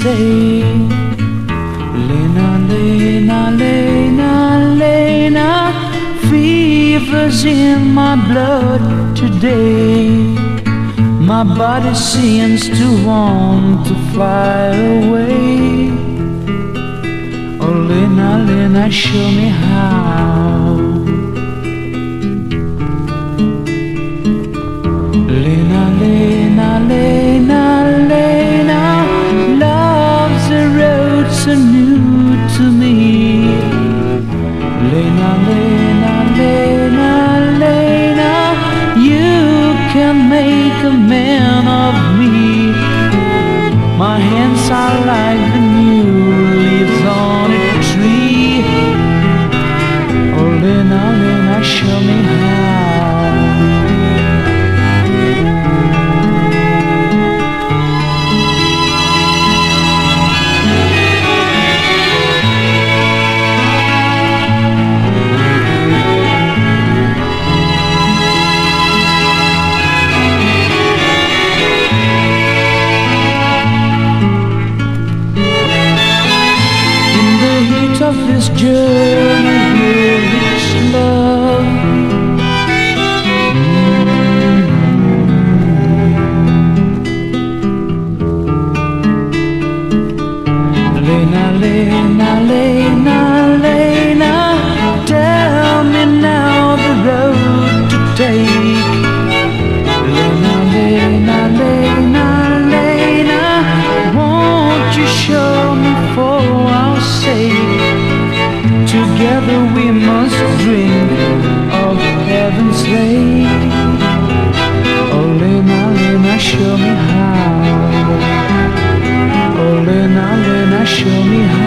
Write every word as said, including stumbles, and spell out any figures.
stay. Lena, Lena, Lena, Lena, fever's in my blood today. My body seems to want to fly away. Oh Lena, Lena, show me how. Lena, Lena, Lena, Lena, love's a road so new to me. Lena, Lena, Lena, Lena, you can make a man of me. My hands are like the new leaves on a tree. Oh Lena, Lena, show me how. Of this journey with its love, Lena, Lena, Lena, Lena, tell me now the road to take. Lena, Lena, Lena, Lena, won't you show me for our sake? Together we must drink of heaven's lake. Oh Lena, Lena, show me how. Oh Lena, Lena, show me how.